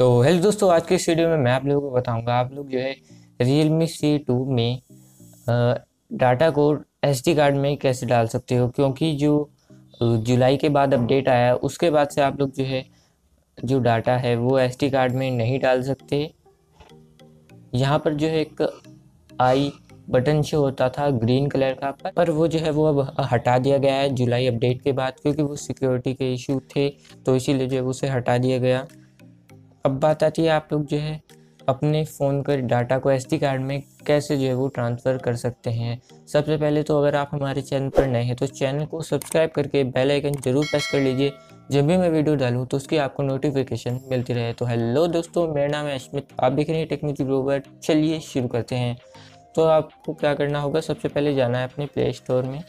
तो हेलो दोस्तों, आज के इस वीडियो में मैं आप लोगों को बताऊंगा आप लोग जो है Realme C2 में डाटा को SD कार्ड में कैसे डाल सकते हो। क्योंकि जो जुलाई के बाद अपडेट आया उसके बाद से आप लोग जो है जो डाटा है वो SD कार्ड में नहीं डाल सकते। यहाँ पर जो है एक आई बटन शो होता था ग्रीन कलर का, पर वो जो है वो अब हटा दिया गया है जुलाई अपडेट के बाद, क्योंकि वो सिक्योरिटी के इशू थे तो इसीलिए जो है उसे हटा दिया गया। अब बात आती है आप लोग जो है अपने फ़ोन के डाटा को SD कार्ड में कैसे जो है वो ट्रांसफ़र कर सकते हैं। सबसे पहले तो अगर आप हमारे चैनल पर नए हैं तो चैनल को सब्सक्राइब करके बेल आइकन जरूर प्रेस कर लीजिए, जब भी मैं वीडियो डालूँ तो उसकी आपको नोटिफिकेशन मिलती रहे। तो हेलो दोस्तों, मेरा नाम है अश्मित, आप देख रहे हैं टेक्निकल ग्लोबर। चलिए शुरू करते हैं। तो आपको क्या करना होगा, सबसे पहले जाना है अपने प्ले स्टोर में।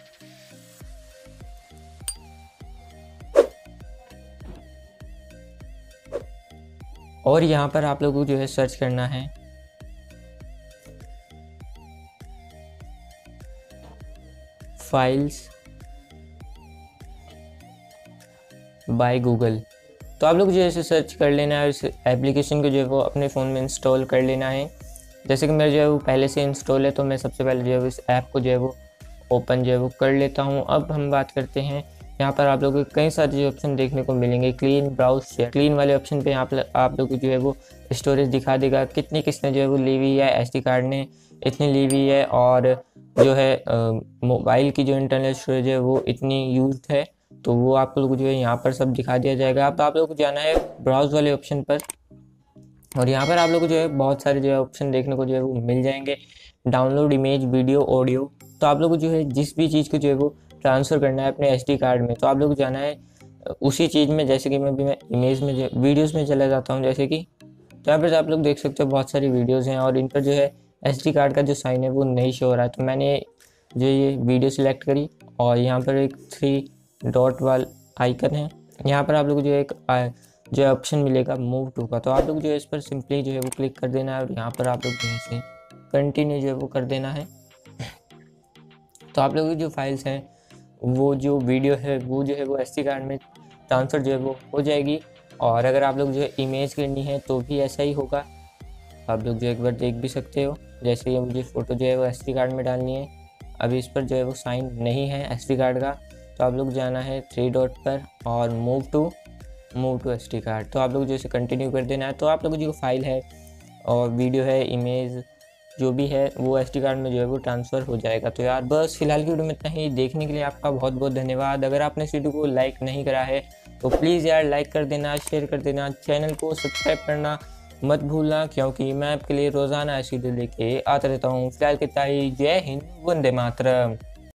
और यहाँ पर आप लोगों को जो है सर्च करना है फाइल्स बाय गूगल। तो आप लोग जो है इसे सर्च कर लेना है और इस एप्लीकेशन को जो है वो अपने फ़ोन में इंस्टॉल कर लेना है। जैसे कि मेरा जो है वो पहले से इंस्टॉल है तो मैं सबसे पहले जो है इस ऐप को जो है वो ओपन जो है वो कर लेता हूँ। अब हम बात करते हैं, यहाँ पर आप लोगों को कई सारे जो ऑप्शन देखने को मिलेंगे। Clean, browse, share. क्लीन वाले ऑप्शन पे यहाँ पर आप लोगों को जो है वो स्टोरेज दिखा देगा कितनी किसने जो है वो ली हुई है, SD कार्ड ने इतनी ली हुई है, और जो है मोबाइल की जो इंटरनल स्टोरेज है वो इतनी यूज है। तो वो आप लोगों को जो है यहाँ पर सब दिखा दिया जाएगा। अब आप लोगों को जाना है ब्राउज वाले ऑप्शन पर, और यहाँ पर आप लोगों को जो है बहुत सारे जो है ऑप्शन देखने को जो है वो मिल जाएंगे। Download image, video, audio. तो आप लोगों को जो है जिस भी चीज़ को जो है वो ट्रांसफ़र करना है अपने SD कार्ड में, तो आप लोग को जाना है उसी चीज़ में। जैसे कि मैं इमेज में जो वीडियोज़ में चला जाता हूँ, जैसे कि तो यहाँ पर आप लोग देख सकते हो बहुत सारी वीडियोज़ हैं और इन पर जो है SD कार्ड का जो साइन है वो नहीं शो हो रहा है। तो मैंने जो ये वीडियो सिलेक्ट करी और यहाँ पर एक 3 डॉट वाला आइकन है, यहाँ पर आप लोग को जो है एक जो ऑप्शन मिलेगा मूव टू का। तो आप लोग जो है इस पर सिंपली जो है वो क्लिक कर देना है और यहाँ पर आप लोग जो है इसे कंटिन्यू जो है वो कर देना है। तो आप लोगों की जो फाइल्स हैं वो जो वीडियो है वो जो है वो SD कार्ड में ट्रांसफ़र जो है वो हो जाएगी। और अगर आप लोग जो है इमेज करनी है तो भी ऐसा ही होगा। आप लोग जो एक बार देख भी सकते हो, जैसे ये मुझे फ़ोटो जो है वो SD कार्ड में डालनी है। अभी इस पर जो है वो साइन नहीं है SD कार्ड का, तो आप लोग जाना है 3 डॉट पर और मूव टू SD कार्ड। तो आप लोग जो इसे कंटिन्यू कर देना है। तो आप लोग जो फाइल है और वीडियो है, इमेज जो भी है वो SD कार्ड में जो है वो ट्रांसफ़र हो जाएगा। तो यार बस फिलहाल की वीडियो में इतना ही। देखने के लिए आपका बहुत बहुत धन्यवाद। अगर आपने इस वीडियो को लाइक नहीं करा है तो प्लीज़ यार लाइक कर देना, शेयर कर देना, चैनल को सब्सक्राइब करना मत भूलना, क्योंकि मैं आपके लिए रोज़ाना ऐसी वीडियो लेके आता रहता हूँ। फिलहाल कितना ही। जय हिंद, वंदे मातरम।